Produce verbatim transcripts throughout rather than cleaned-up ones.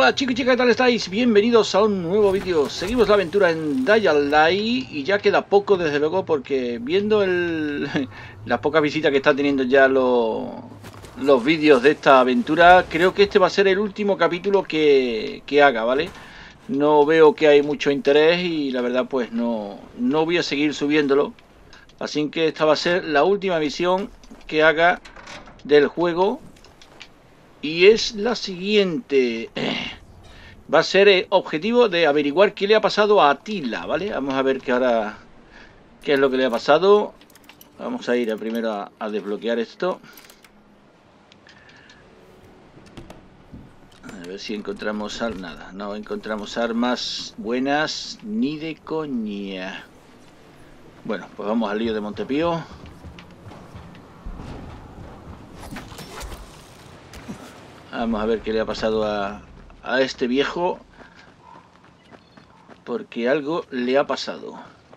Hola chicos y chicas, ¿qué tal estáis? Bienvenidos a un nuevo vídeo. Seguimos la aventura en Dying Light y ya queda poco, desde luego, porque viendo el, las pocas visitas que está teniendo ya los, los vídeos de esta aventura, creo que este va a ser el último capítulo que, que haga, ¿vale? No veo que hay mucho interés y la verdad pues no, no voy a seguir subiéndolo. Así que esta va a ser la última misión que haga del juego. Y es la siguiente. Va a ser el objetivo de averiguar qué le ha pasado a Attila, ¿vale? Vamos a ver qué ahora qué es lo que le ha pasado. Vamos a ir a primero a, a desbloquear esto. A ver si encontramos al nada. No encontramos armas buenas ni de coña. Bueno, pues vamos al lío de Montepío. Vamos a ver qué le ha pasado a, a este viejo. Porque algo le ha pasado.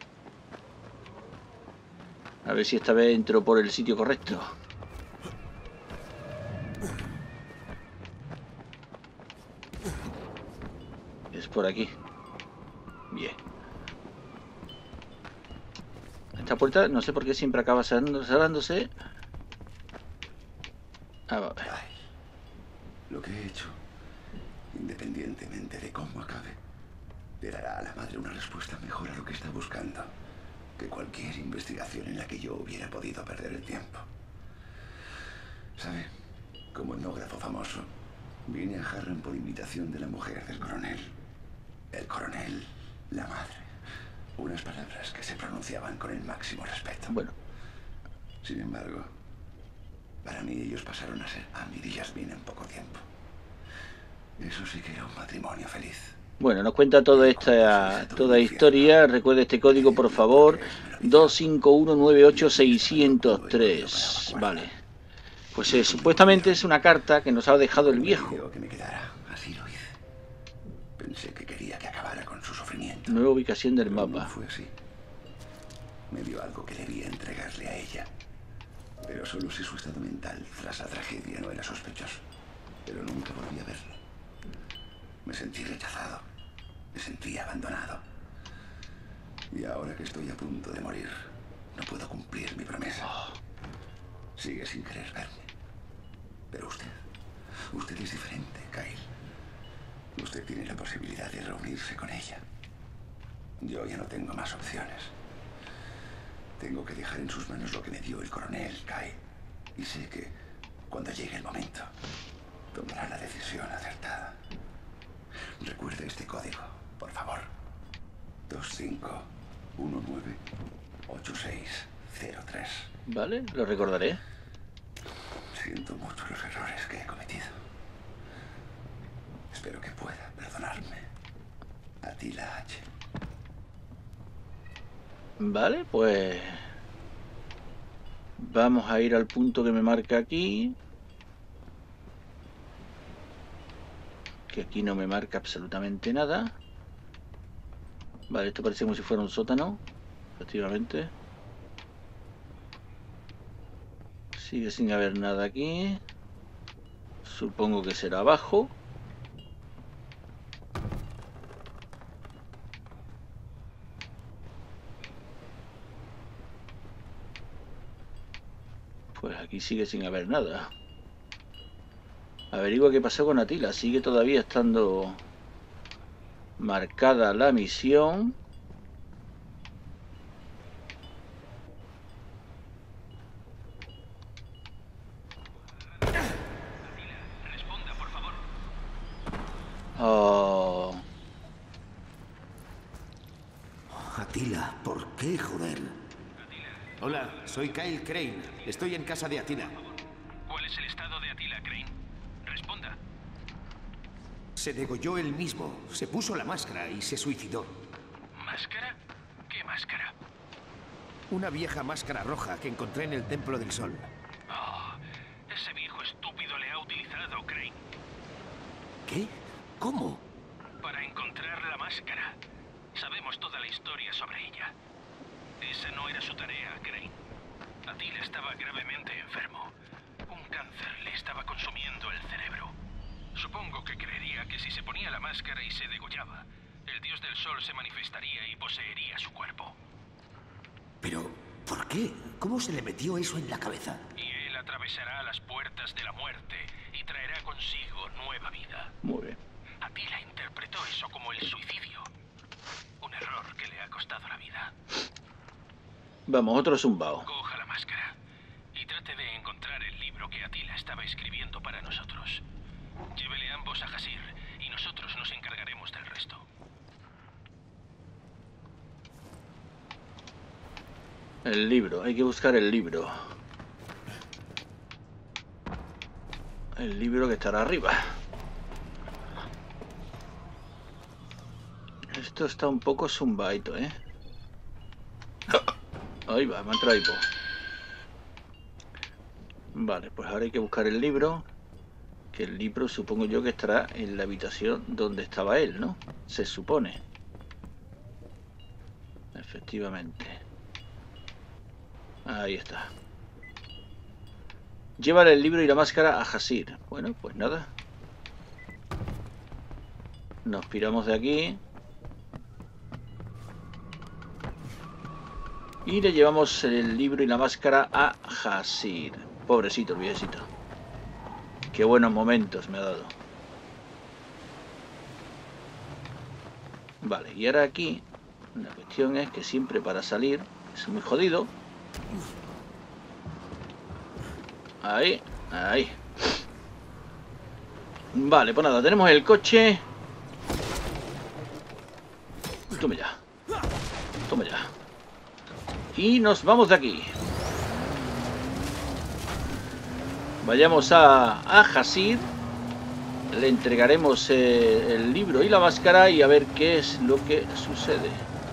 A ver si esta vez entro por el sitio correcto. Es por aquí. Bien. Esta puerta no sé por qué siempre acaba cerrándose. Ah, va a ver. Ay, lo que he hecho, independientemente de cómo acabe, le dará a la madre una respuesta mejor a lo que está buscando que cualquier investigación en la que yo hubiera podido perder el tiempo. ¿Sabe? Como etnógrafo famoso, vine a Harran por invitación de la mujer del coronel. El coronel, la madre. Unas palabras que se pronunciaban con el máximo respeto. Bueno. Sin embargo, para mí ellos pasaron a ser Amir y Yasmín en poco tiempo. Eso sí que era un matrimonio feliz. Bueno, nos cuenta toda esta toda historia. Recuerde este código, por favor. dos cinco uno nueve ocho seis cero tres. Vale. Pues eh, supuestamente es una carta que nos ha dejado el viejo. Que me quedara. Así lo hice. Pensé que quería que acabara con su sufrimiento. Nueva ubicación del mapa. No fue así. Me dio algo que debía entregarle a ella. Pero solo si su estado mental tras la tragedia no era sospechoso. Pero nunca volví a verlo. Me sentí rechazado. Me sentí abandonado. Y ahora que estoy a punto de morir, no puedo cumplir mi promesa. Sigue sin querer verme. Pero usted, usted es diferente, Kyle. Usted tiene la posibilidad de reunirse con ella. Yo ya no tengo más opciones. Tengo que dejar en sus manos lo que me dio el coronel, Kyle. Y sé que, cuando llegue el momento, tomará la decisión acertada. Recuerde este código, por favor. dos cinco uno nueve ocho seis cero tres. Vale, lo recordaré. Siento mucho los errores que he cometido. Espero que pueda perdonarme. Attila H. Vale, pues vamos a ir al punto que me marca aquí. Que aquí no me marca absolutamente nada. Vale, esto parece como si fuera un sótano. Efectivamente. Sigue sin haber nada aquí. Supongo que será abajo. Pues aquí sigue sin haber nada. Averigua qué pasó con Attila. Sigue todavía estando marcada la misión. Responda, por favor. Oh. Attila, ¿por qué, joder? Hola, soy Kyle Crane. Estoy en casa de Attila. ¿Cuál es el estado de Attila, Crane? Responda. Se degolló él mismo, se puso la máscara y se suicidó. ¿Máscara? ¿Qué máscara? Una vieja máscara roja que encontré en el Templo del Sol. Oh, ese viejo estúpido le ha utilizado, Crane. ¿Qué? ¿Cómo? Para encontrar la máscara. Sabemos toda la historia sobre ella. Esa no era su tarea, Crane. Attila estaba gravemente enfermo. Un cáncer le estaba consumiendo el cerebro. Supongo que creería que si se ponía la máscara y se degollaba, el dios del sol se manifestaría y poseería su cuerpo. Pero, ¿por qué? ¿Cómo se le metió eso en la cabeza? Y él atravesará las puertas de la muerte y traerá consigo nueva vida. Muy bien. Atila interpretó eso como el suicidio. Un error que le ha costado la vida. Vamos, otro zumbao. Coja la máscara y trate de encontrar el libro que Atila estaba escribiendo para nosotros. Llévele ambos a Hasir y nosotros nos encargaremos del resto. El libro, hay que buscar el libro. El libro que estará arriba. Esto está un poco zumbaito, ¿eh? Ahí va, me ha entrado hipo. Vale, pues ahora hay que buscar el libro. Que el libro supongo yo que estará en la habitación donde estaba él, ¿no? Se supone. Efectivamente. Ahí está. Llévale el libro y la máscara a Hasir. Bueno, pues nada. Nos piramos de aquí. Y le llevamos el libro y la máscara a Hasir. Pobrecito el viejecito. Qué buenos momentos me ha dado. Vale, y ahora aquí la cuestión es que siempre para salir es muy jodido. Ahí, ahí. Vale, pues nada, tenemos el coche. Toma ya. Toma ya. Y nos vamos de aquí. Vayamos a, a Hasir. Le entregaremos eh, el libro y la máscara y a ver qué es lo que sucede.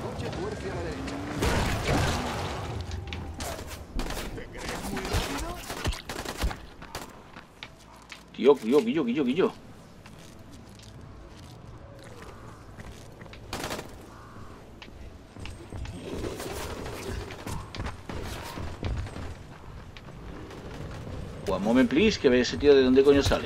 Tío, tío, tío, tío, tío. One moment please, que ve ese tío de dónde coño sale.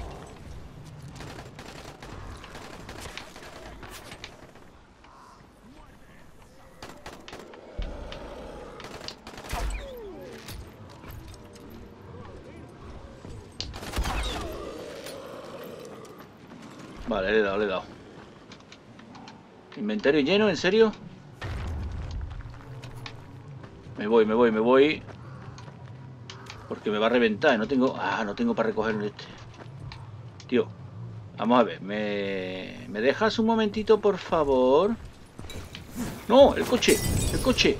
Vale, le he dado, le he dado. Inventario lleno, ¿en serio? Me voy, me voy, me voy. Porque me va a reventar. No tengo... Ah, no tengo para recoger este. Tío, vamos a ver. ¿Me, ¿Me dejas un momentito, por favor? No, el coche. El coche.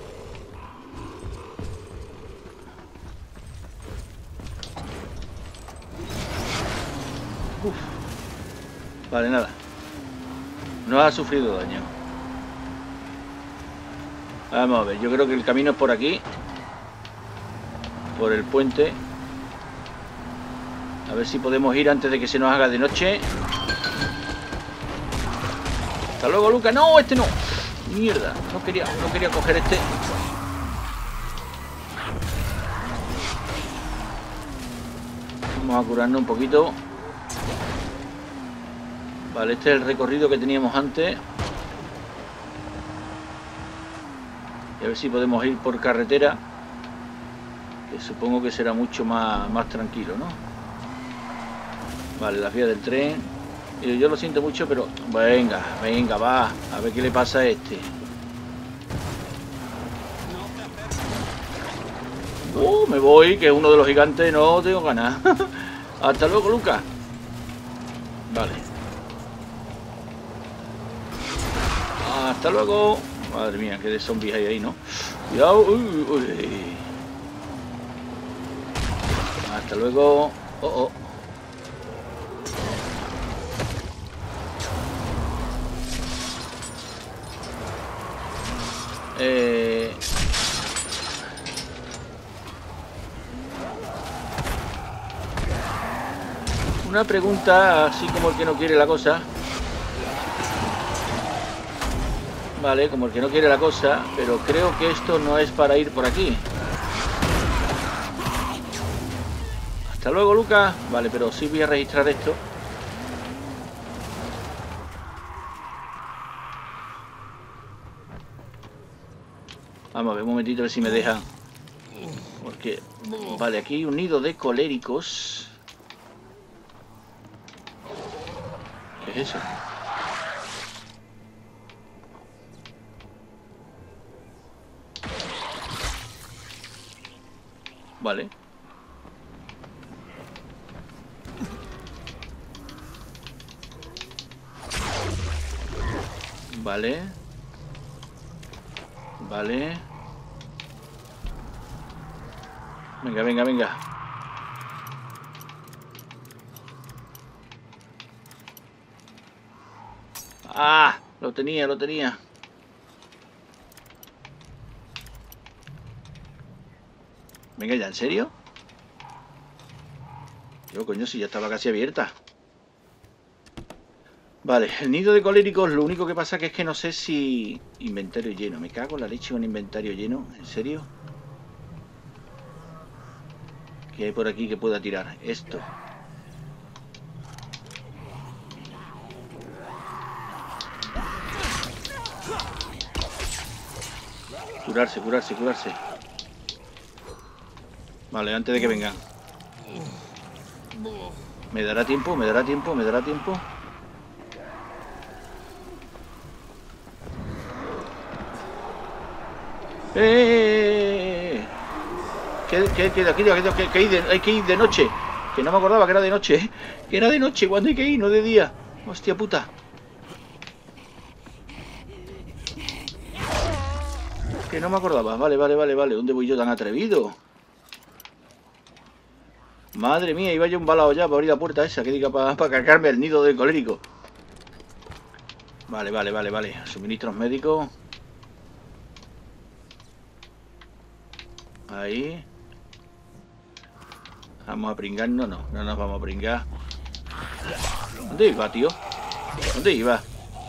Uf. Vale, nada. No ha sufrido daño. Vamos a ver. Yo creo que el camino es por aquí. Por el puente. A ver si podemos ir antes de que se nos haga de noche. Hasta luego, Luca. No, este no. Mierda. No quería, no quería coger este. Vamos a curarnos un poquito. Vale, este es el recorrido que teníamos antes. Y a ver si podemos ir por carretera. Que supongo que será mucho más, más tranquilo, ¿no? Vale, las vías del tren. Yo, yo lo siento mucho, pero... Venga, venga, va. A ver qué le pasa a este. Uh, me voy, que es uno de los gigantes. No tengo ganas. Hasta luego, Lucas. Vale. Hasta luego. Madre mía, qué de zombies hay ahí, ¿no? Cuidado. Uy, uy. Hasta luego. Oh, oh. Eh... Una pregunta, así como el que no quiere la cosa. Vale, como el que no quiere la cosa, pero creo que esto no es para ir por aquí. Hasta luego, Lucas. Vale, pero sí voy a registrar esto. Vamos a ver un momentito a ver si me deja. Porque... Vale, aquí hay un nido de coléricos. ¿Qué es eso? Vale. Vale. Vale. Venga, venga, venga. Ah, lo tenía, lo tenía. Venga ya, ¿en serio? Yo, coño, si ya estaba casi abierta. Vale, el nido de coléricos, lo único que pasa que es que no sé si... Inventario lleno, me cago en la leche con inventario lleno, ¿en serio? ¿Qué hay por aquí que pueda tirar? Esto. Curarse, curarse, curarse. Vale, antes de que vengan. ¿Me dará tiempo? ¿Me dará tiempo? ¿Me dará tiempo? ¡Eh! ¿Qué, qué, qué, qué, qué, qué, qué hay, de, hay que ir de noche? Que no me acordaba que era de noche, ¿eh? Que era de noche cuando hay que ir, no de día. Hostia puta. Que no me acordaba. Vale, vale, vale, vale. ¿Dónde voy yo tan atrevido? Madre mía, iba yo un balao ya para abrir la puerta esa que diga para pa cargarme el nido de colérico. Vale, vale, vale, vale. Suministros médicos. Ahí. Vamos a pringarnos. No, no nos vamos a pringar. ¿Dónde iba, tío? ¿Dónde iba?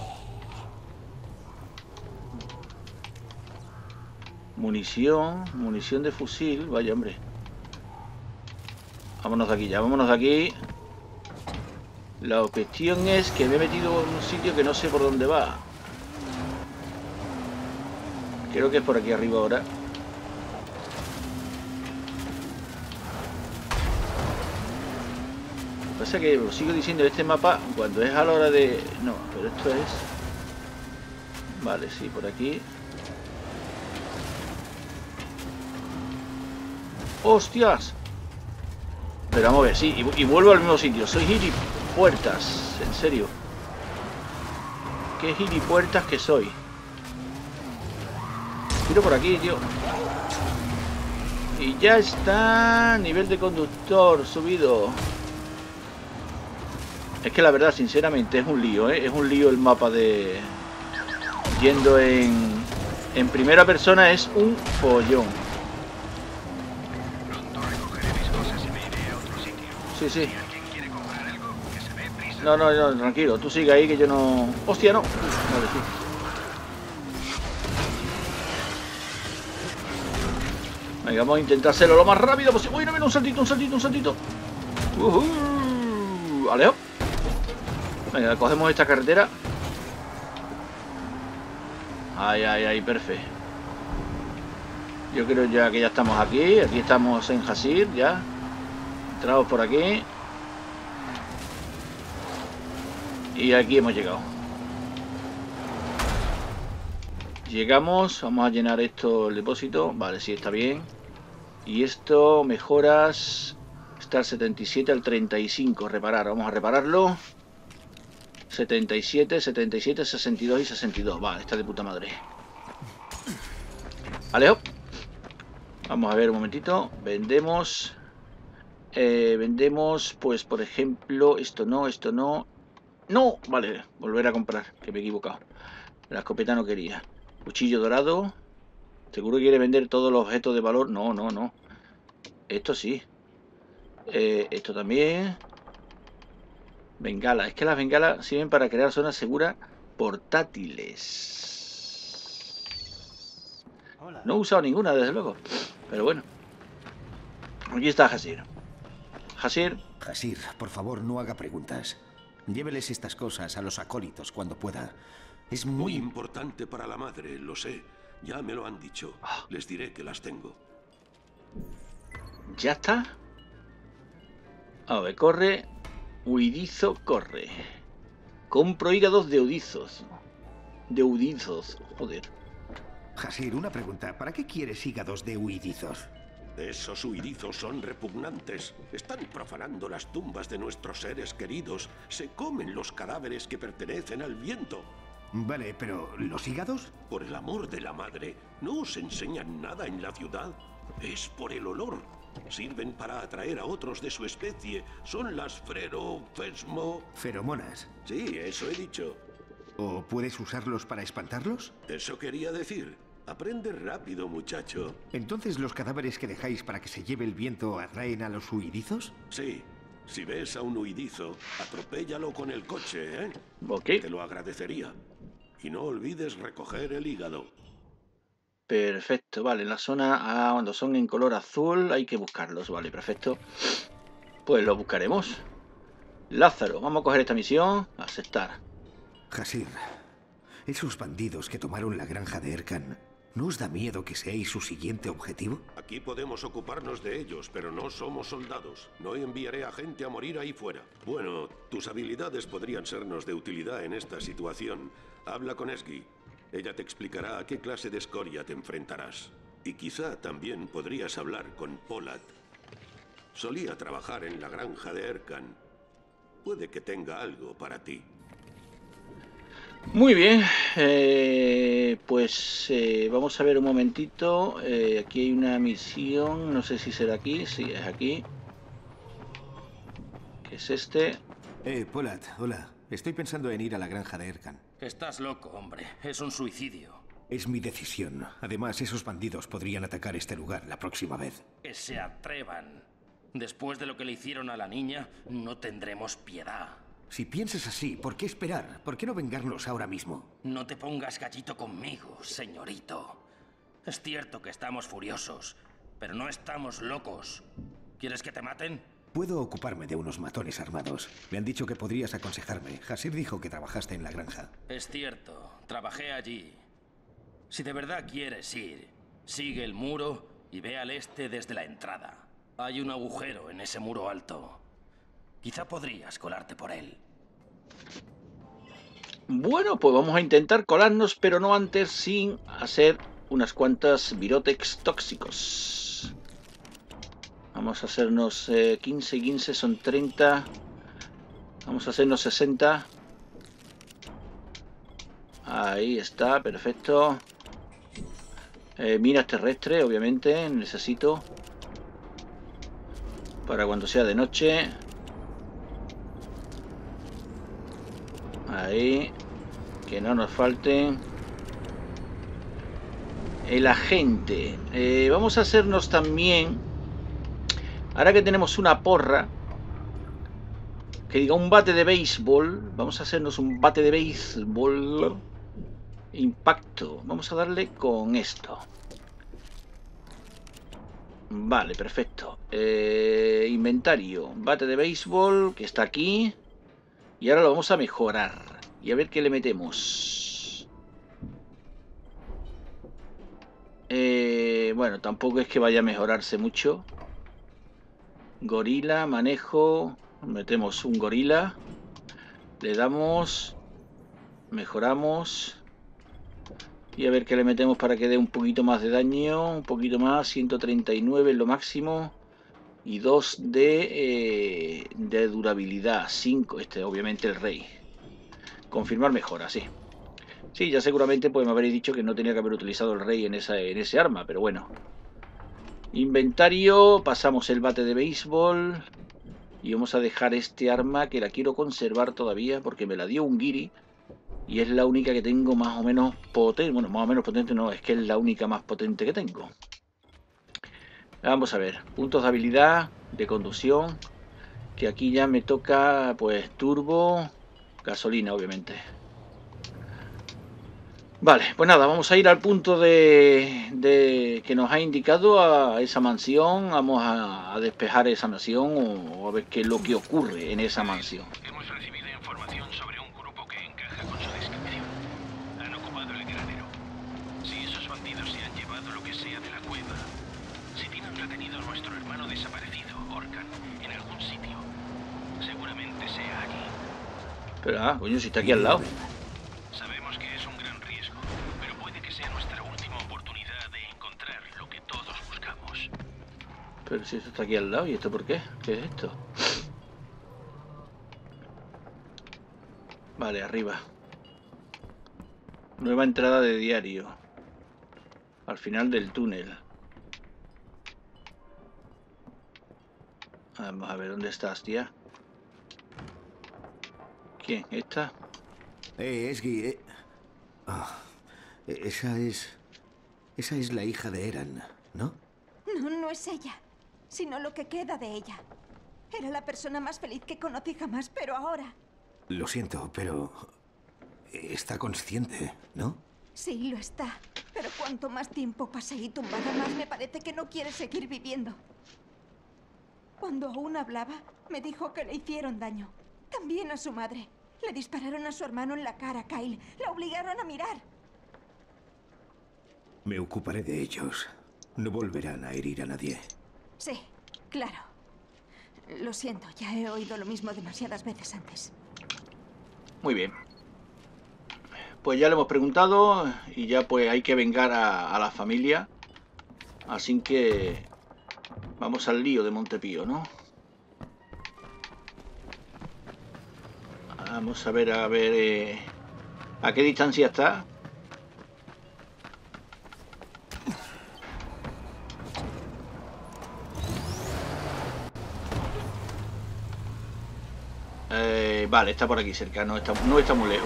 Munición. Munición de fusil. Vaya, hombre. Vámonos de aquí ya, vámonos de aquí. La cuestión es que me he metido en un sitio que no sé por dónde va. Creo que es por aquí arriba ahora. Lo que pasa es que lo sigo diciendo, este mapa, cuando es a la hora de... No, pero esto es... Vale, sí, por aquí. ¡Hostias! Pero vamos a ver, sí, y, y vuelvo al mismo sitio. Soy gilipuertas, en serio. ¿Qué gilipuertas que soy? Tiro por aquí, tío. Y ya está. Nivel de conductor subido. Es que la verdad, sinceramente, es un lío, ¿eh? Es un lío el mapa de... Yendo en... En primera persona es un follón. Sí, sí. No, no, no, tranquilo. Tú sigue ahí que yo no... ¡Hostia, no! Vale, sí. Venga, vamos a intentar hacerlo lo más rápido posible. ¡Uy, no, mira! Un saltito, un saltito, un saltito. Uh-huh. Alejo. Venga, cogemos esta carretera. Ay, ay, ay, perfecto. Yo creo ya que ya estamos aquí. Aquí estamos en Hasir, ya. Entramos por aquí. Y aquí hemos llegado. Llegamos. Vamos a llenar esto, el depósito. Vale, sí, está bien. Y esto, mejoras. Está al setenta y siete al treinta y cinco. Reparar. Vamos a repararlo. setenta y siete, setenta y siete, sesenta y dos y sesenta y dos. Vale, está de puta madre. Alejo. Vamos a ver un momentito. Vendemos. Eh, vendemos, pues, por ejemplo, esto no, esto no. ¡No! Vale, volver a comprar, que me he equivocado. La escopeta no quería. Cuchillo dorado. ¿Seguro que quiere vender todos los objetos de valor? No, no, no. Esto sí. Eh, esto también. Bengala. Es que las bengalas sirven para crear zonas seguras portátiles. No he usado ninguna, desde luego. Pero bueno. Aquí está Hasir. Hasir. Hasir, por favor, no haga preguntas. Lléveles estas cosas a los acólitos cuando pueda. Es muy... Muy importante para la madre, lo sé. Ya me lo han dicho. Les diré que las tengo. ¿Ya está? A ver, corre. Huidizo, corre. Compro hígados de udizos. De udizos, joder. Hasir, una pregunta. ¿Para qué quieres hígados de huidizos? Esos huidizos son repugnantes. Están profanando las tumbas de nuestros seres queridos. Se comen los cadáveres que pertenecen al viento. Vale, pero ¿los hígados? Por el amor de la madre, ¿no os enseñan nada en la ciudad? Es por el olor. Sirven para atraer a otros de su especie. Son las ferofesmo... Feromonas. Sí, eso he dicho. ¿O puedes usarlos para espantarlos? Eso quería decir. Aprende rápido, muchacho. ¿Entonces los cadáveres que dejáis para que se lleve el viento atraen a los huidizos? Sí. Si ves a un huidizo, atropéllalo con el coche, ¿eh? Ok. Te lo agradecería. Y no olvides recoger el hígado. Perfecto, vale. En la zona, ah, cuando son en color azul hay que buscarlos, vale, perfecto. Pues los buscaremos. Lázaro, vamos a coger esta misión. Aceptar. Hasir, esos bandidos que tomaron la granja de Erkan, ¿no os da miedo que seáis su siguiente objetivo? Aquí podemos ocuparnos de ellos, pero no somos soldados. No enviaré a gente a morir ahí fuera. Bueno, tus habilidades podrían sernos de utilidad en esta situación. Habla con Esgi. Ella te explicará a qué clase de escoria te enfrentarás. Y quizá también podrías hablar con Polat. Solía trabajar en la granja de Erkan. Puede que tenga algo para ti. Muy bien, eh, pues eh, vamos a ver un momentito. Eh, aquí hay una misión, no sé si será aquí, sí, es aquí. ¿Qué es este? Eh, Polat, hola. Estoy pensando en ir a la granja de Erkan. Estás loco, hombre. Es un suicidio. Es mi decisión. Además, esos bandidos podrían atacar este lugar la próxima vez. Que se atrevan. Después de lo que le hicieron a la niña, no tendremos piedad. Si piensas así, ¿por qué esperar? ¿Por qué no vengarnos ahora mismo? No te pongas gallito conmigo, señorito. Es cierto que estamos furiosos, pero no estamos locos. ¿Quieres que te maten? Puedo ocuparme de unos matones armados. Me han dicho que podrías aconsejarme. Hasir dijo que trabajaste en la granja. Es cierto, trabajé allí. Si de verdad quieres ir, sigue el muro y ve al este desde la entrada. Hay un agujero en ese muro alto. Quizá podrías colarte por él. Bueno, pues vamos a intentar colarnos, pero no antes sin hacer unas cuantas virotex tóxicos. Vamos a hacernos eh, quince, quince son treinta. Vamos a hacernos sesenta. Ahí está, perfecto. Eh, minas terrestres, obviamente, necesito. Para cuando sea de noche. Ahí, que no nos falten. El agente. Eh, vamos a hacernos también, ahora que tenemos una porra, que diga un bate de béisbol. Vamos a hacernos un bate de béisbol. Impacto. Vamos a darle con esto. Vale, perfecto. Eh, inventario. Bate de béisbol, que está aquí. Y ahora lo vamos a mejorar. Y a ver qué le metemos. Eh, bueno, tampoco es que vaya a mejorarse mucho. Gorila, manejo. Metemos un gorila. Le damos. Mejoramos. Y a ver qué le metemos para que dé un poquito más de daño. Un poquito más. ciento treinta y nueve es lo máximo. Y dos de, eh, de durabilidad. cinco, este obviamente el rey. Confirmar mejora, sí. Sí, ya seguramente pues me habréis dicho que no tenía que haber utilizado el rey en, esa, en ese arma, pero bueno. Inventario, pasamos el bate de béisbol. Y vamos a dejar este arma que la quiero conservar todavía porque me la dio un guiri. Y es la única que tengo más o menos potente. Bueno, más o menos potente no, es que es la única más potente que tengo. Vamos a ver, puntos de habilidad, de conducción, que aquí ya me toca pues turbo, gasolina obviamente. Vale, pues nada, vamos a ir al punto de, de que nos ha indicado a esa mansión. Vamos a, a despejar esa mansión o, o a ver qué es lo que ocurre en esa mansión. Hemos recibido información sobre un grupo que encaja con su descripción. Han ocupado el granero. Si esos bandidos llevado lo que sea de la cueva. Si tienen retenido a nuestro hermano desaparecido, Orkan, en algún sitio, seguramente sea aquí. Pero, ah, coño, si está aquí al lado. Sabemos que es un gran riesgo, pero puede que sea nuestra última oportunidad de encontrar lo que todos buscamos. Pero si esto está aquí al lado, ¿y esto por qué? ¿Qué es esto? Vale, arriba. Nueva entrada de diario. Al final del túnel. Vamos a ver, ¿dónde estás, tía? ¿Quién? ¿Esta? Eh, Esgi, eh. Ah, esa es... Esa es la hija de Eran, ¿no? No, no es ella, sino lo que queda de ella. Era la persona más feliz que conocí jamás, pero ahora... Lo siento, pero... Está consciente, ¿no? Sí, lo está. Pero cuanto más tiempo pase ahí tumbada, más me parece que no quiere seguir viviendo. Cuando aún hablaba, me dijo que le hicieron daño. También a su madre. Le dispararon a su hermano en la cara, Kyle. La obligaron a mirar. Me ocuparé de ellos. No volverán a herir a nadie. Sí, claro. Lo siento, ya he oído lo mismo demasiadas veces antes. Muy bien. Pues ya le hemos preguntado y ya pues hay que vengar a, a la familia. Así que vamos al lío de Montepío, ¿no? Vamos a ver, a ver... Eh, ¿a qué distancia está? Eh, vale, está por aquí cerca, no está, no está muy lejos.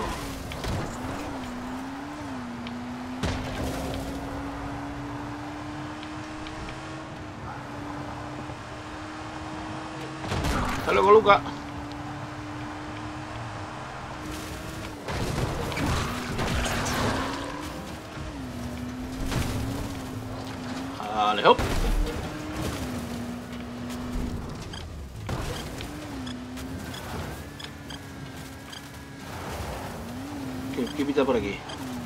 Hasta luego, Luca. Vale, hop. ¿Qué, qué pita por aquí?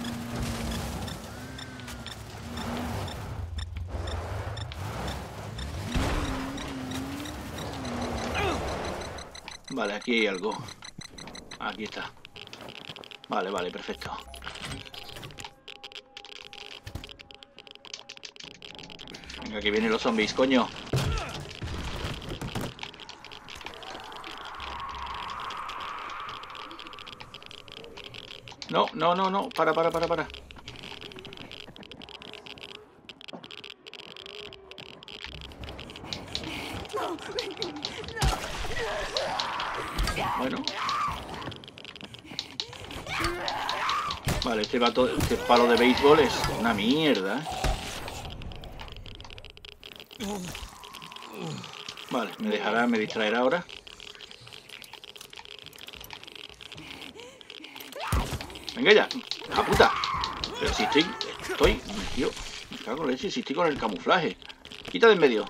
Vale, aquí hay algo. Aquí está. Vale, vale, perfecto. Venga, que vienen los zombies, coño. No, no, no, no. Para, para, para, para. Bueno. Vale, este, vato, este palo de béisbol es una mierda. Vale, me dejará, me distraerá ahora. Venga ya, ¡ah, puta! Pero si estoy, estoy, tío, me cago en leche, si estoy con el camuflaje. Quita de en medio.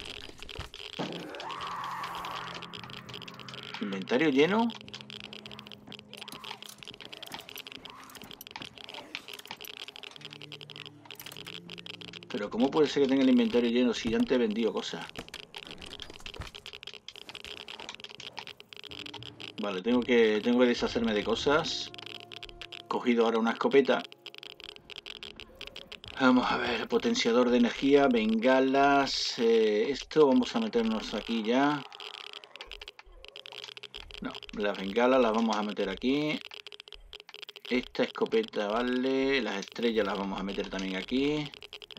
Inventario lleno. Pero ¿cómo puede ser que tenga el inventario lleno si antes he vendido cosas? Vale, tengo que, tengo que deshacerme de cosas. He cogido ahora una escopeta. Vamos a ver, potenciador de energía, bengalas. Eh, esto vamos a meternos aquí ya. No, las bengalas las vamos a meter aquí. Esta escopeta, vale. Las estrellas las vamos a meter también aquí.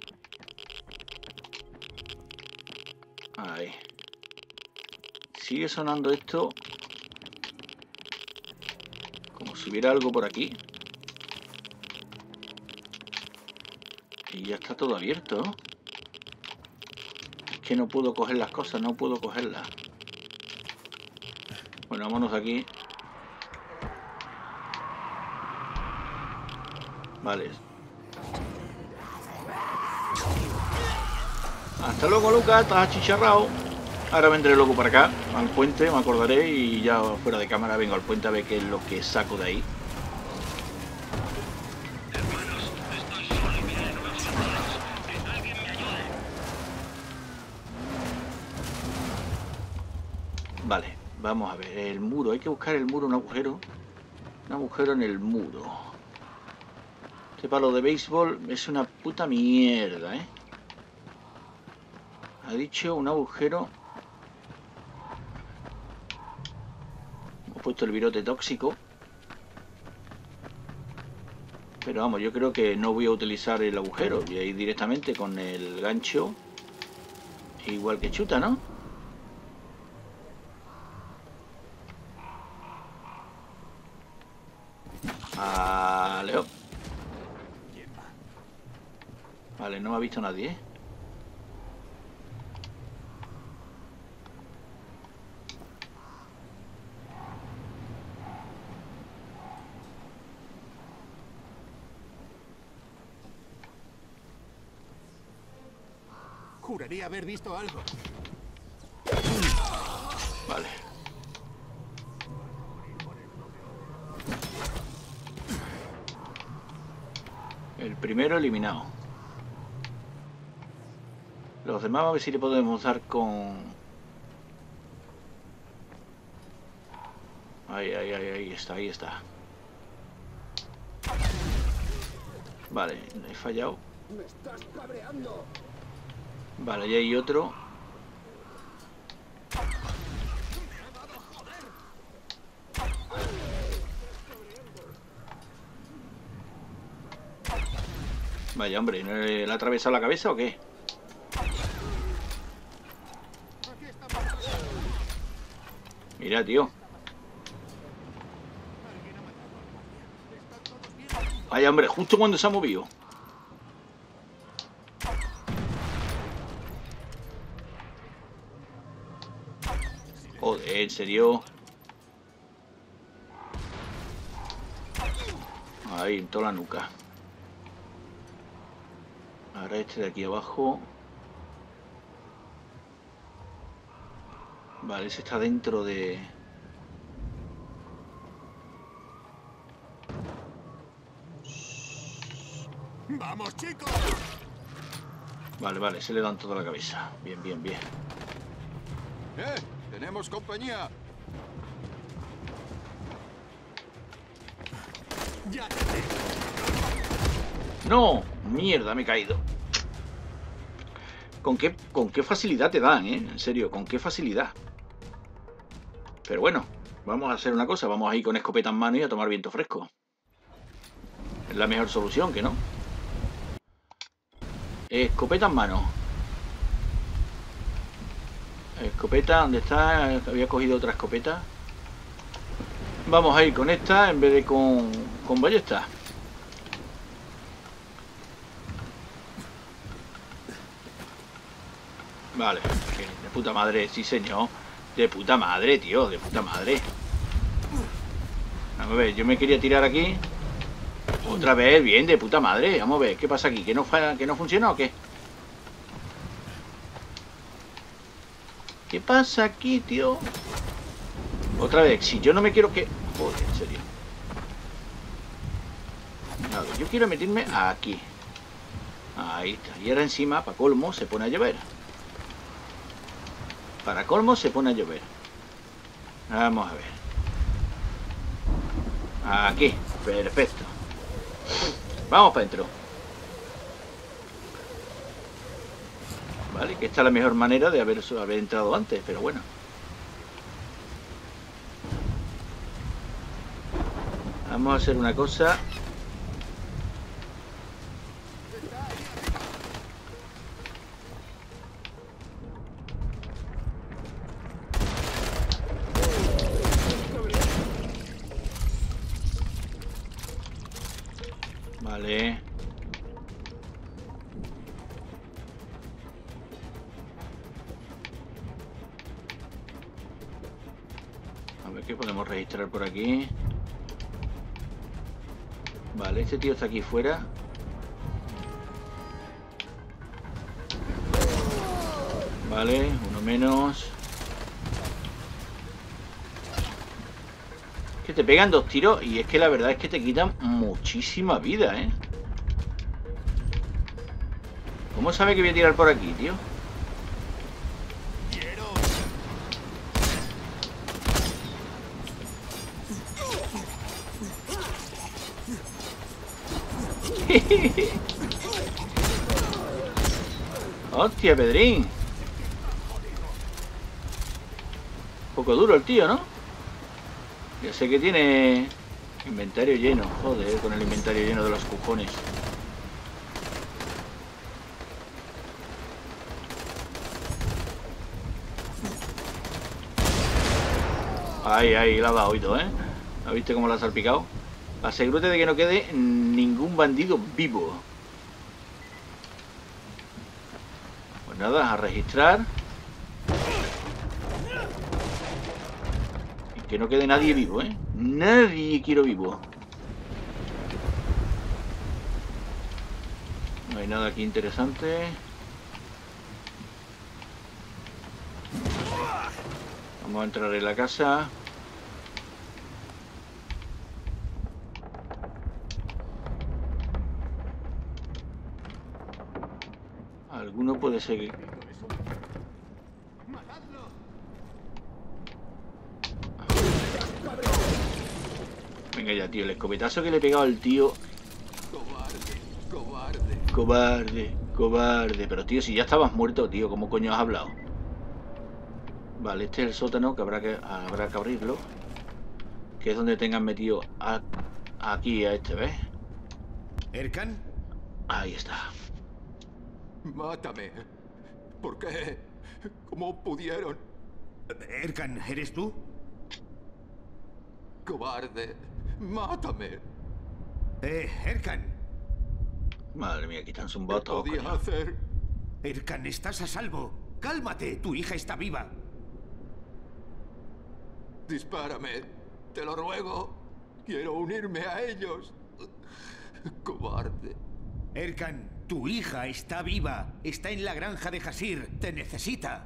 Ahí. Sigue sonando esto como si hubiera algo por aquí. Y ya está todo abierto. Es que no puedo coger las cosas, no puedo cogerlas. Bueno, vámonos de aquí. Vale. Hasta luego, Lucas, estás achicharrado. Ahora vendré loco para acá, al puente, me acordaré y ya fuera de cámara vengo al puente a ver qué es lo que saco de ahí. Hermanos, estoy solo y miren a vosotros. ¿Alguien Vale, vamos a ver. El muro. Hay que buscar el muro, un agujero. Un agujero en el muro. Este palo de béisbol es una puta mierda, ¿eh? Ha dicho un agujero. Hemos puesto el virote tóxico. Pero vamos, yo creo que no voy a utilizar el agujero. Voy a ir directamente con el gancho. Igual que Chuta, ¿no? Vale, hop. Vale, no me ha visto nadie, ¿eh? Juraría haber visto algo. Vale. El primero eliminado. Los demás a ver si le podemos dar con... Ahí, ahí, ahí, ahí está, ahí está. Vale, he fallado. Me estás cabreando. Vale, y hay otro. Vaya, hombre, ¿no le ha atravesado la cabeza o qué? Mira, tío. Vaya, hombre, justo cuando se ha movido. Joder, en serio. Ahí, en toda la nuca. Ahora este de aquí abajo. Vale, ese está dentro de... ¡Vamos, chicos! Vale, vale, se le dan toda la cabeza. Bien, bien, bien. ¡Eh! ¡Tenemos compañía! ¡Ya! ¡No! ¡Mierda, me he caído! ¿Con qué, con qué facilidad te dan, eh? En serio, ¿con qué facilidad? Pero bueno, vamos a hacer una cosa. Vamos a ir con escopeta en mano y a tomar viento fresco. Es la mejor solución, ¿que no? Escopeta en mano. Escopeta, ¿dónde está? Había cogido otra escopeta. Vamos a ir con esta en vez de con, con ballesta. Vale, de puta madre, sí señor. De puta madre, tío, de puta madre. Vamos a ver, yo me quería tirar aquí. Otra vez, bien, de puta madre. Vamos a ver, ¿qué pasa aquí? ¿Que no, que no funciona o qué? ¿Qué pasa aquí, tío? Otra vez, si yo no me quiero que... Joder, en serio. A ver, yo quiero meterme aquí. Ahí está. Y ahora encima, para colmo, se pone a llover. Para colmo, se pone a llover. Vamos a ver. Aquí. Perfecto. Vamos para adentro. Vale, que esta es la mejor manera de haber, haber entrado antes, pero bueno. Vamos a hacer una cosa. Vale. A ver qué podemos registrar por aquí. Vale, este tío está aquí fuera. Vale, uno menos. Que te pegan dos tiros y es que la verdad es que te quitan muchísima vida, ¿eh? ¿Cómo sabe que voy a tirar por aquí, tío? Hostia, Pedrín. Un poco duro el tío, ¿no? Ya sé que tiene inventario lleno. Joder, con el inventario lleno de los cojones. Ahí, ahí, la ha dado oído, ¿eh? ¿No viste cómo la ha salpicado? Asegúrate de que no quede ningún bandido vivo. Pues nada, a registrar. Y que no quede nadie vivo, ¿eh? Nadie quiero vivo. No hay nada aquí interesante. Vamos a entrar en la casa. Alguno puede seguir. Venga ya, tío, el escopetazo que le he pegado al tío. Cobarde, cobarde. Cobarde, cobarde. Pero tío, si ya estabas muerto, tío, ¿cómo coño has hablado? Vale, este es el sótano que habrá que, habrá que abrirlo. Que es donde tengan metido a, aquí a este, ¿ves? ¿Erkan? Ahí está. Mátame. ¿Por qué? ¿Cómo pudieron? ¿Erkan, eres tú? Cobarde. Mátame. Eh, Erkan. Madre mía, aquí están sus ¿Qué votos. podía coño. hacer? Erkan, estás a salvo. Cálmate, tu hija está viva. Dispárame. Te lo ruego. Quiero unirme a ellos. Cobarde. Erkan, tu hija está viva. Está en la granja de Hasir. Te necesita.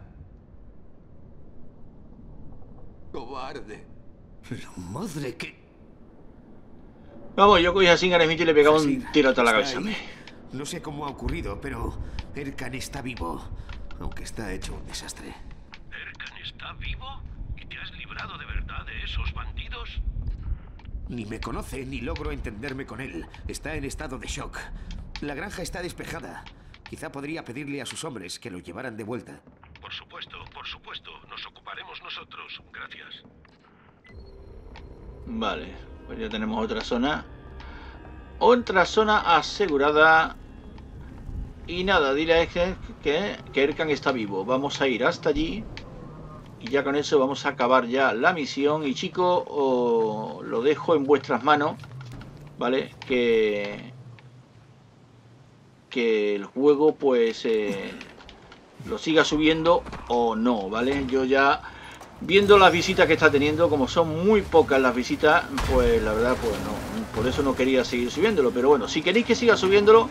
Cobarde. La madre que... Vamos, yo cogí a Singar Smith y le pegaba un Hasir, tiro a toda la ¿está cabeza. ahí? No sé cómo ha ocurrido, pero Erkan está vivo. Aunque está hecho un desastre. ¿Erkan está vivo? ¿Y te has librado de verdad de esos bandidos? Ni me conoce, ni logro entenderme con él. Está en estado de shock. La granja está despejada. Quizá podría pedirle a sus hombres que lo llevaran de vuelta. Por supuesto, por supuesto. Nos ocuparemos nosotros. Gracias. Vale, pues ya tenemos otra zona. Otra zona asegurada. Y nada, dile a este que, que Erkan está vivo. Vamos a ir hasta allí. Y ya con eso vamos a acabar ya la misión. Y chicos, os lo dejo en vuestras manos. ¿Vale? Que... Que el juego pues... Eh, lo siga subiendo o no, ¿vale? Yo ya... Viendo las visitas que está teniendo, como son muy pocas las visitas, pues la verdad, pues no. Por eso no quería seguir subiéndolo. Pero bueno, si queréis que siga subiéndolo,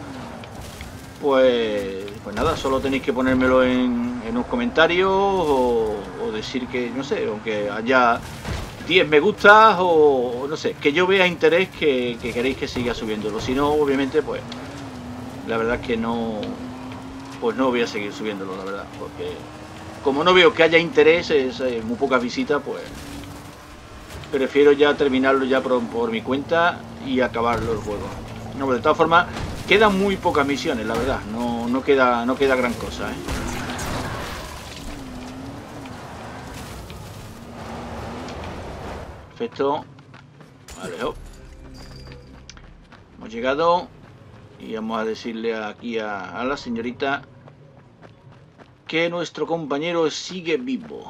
pues, pues nada, solo tenéis que ponérmelo en, en los comentarios o, o decir que, no sé, aunque haya diez me gustas o, o no sé, que yo vea interés que, que queréis que siga subiéndolo. Si no, obviamente, pues la verdad es que no, pues no voy a seguir subiéndolo, la verdad, porque como no veo que haya interés, es eh, muy pocas visitas, pues prefiero ya terminarlo ya por, por mi cuenta y acabarlo el juego. No, de todas formas, quedan muy pocas misiones, la verdad. No, no queda, no queda gran cosa, ¿eh? Perfecto. Vale, hop. Hemos llegado y vamos a decirle aquí a, a la señorita que nuestro compañero sigue vivo.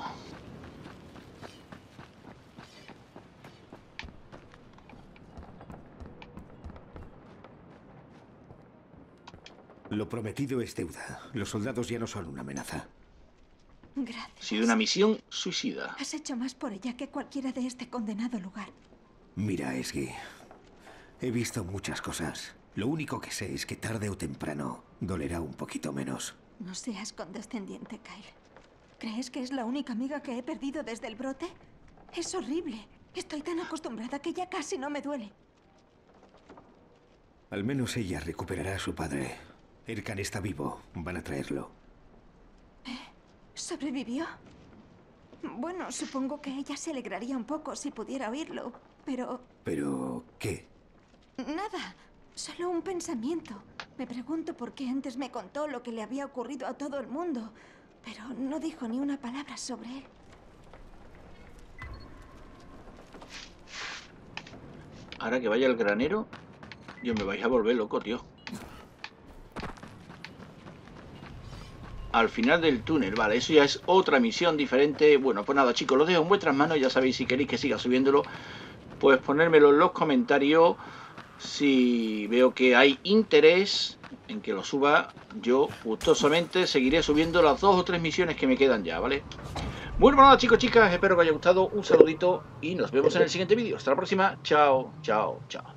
Lo prometido es deuda. Los soldados ya no son una amenaza. Gracias. Ha sido una misión suicida. Has hecho más por ella que cualquiera de este condenado lugar. Mira, Esgi. He visto muchas cosas. Lo único que sé es que tarde o temprano dolerá un poquito menos. No seas condescendiente, Kyle. ¿Crees que es la única amiga que he perdido desde el brote? Es horrible. Estoy tan acostumbrada que ya casi no me duele. Al menos ella recuperará a su padre. Erkan está vivo. Van a traerlo. ¿Sobrevivió? Bueno, supongo que ella se alegraría un poco si pudiera oírlo, pero... ¿Pero qué? Nada. Solo un pensamiento. Me pregunto por qué antes me contó lo que le había ocurrido a todo el mundo, pero no dijo ni una palabra sobre él. Ahora que vaya al granero, yo me vais a volver loco, tío. Al final del túnel, vale, eso ya es otra misión diferente. Bueno, pues nada, chicos, lo dejo en vuestras manos. Ya sabéis, si queréis que siga subiéndolo, pues ponérmelo en los comentarios. Si veo que hay interés en que lo suba, yo gustosamente seguiré subiendo las dos o tres misiones que me quedan ya, ¿vale? Bueno, nada, chicos, chicas, espero que os haya gustado. Un saludito y nos vemos en el siguiente vídeo. Hasta la próxima. Chao, chao, chao.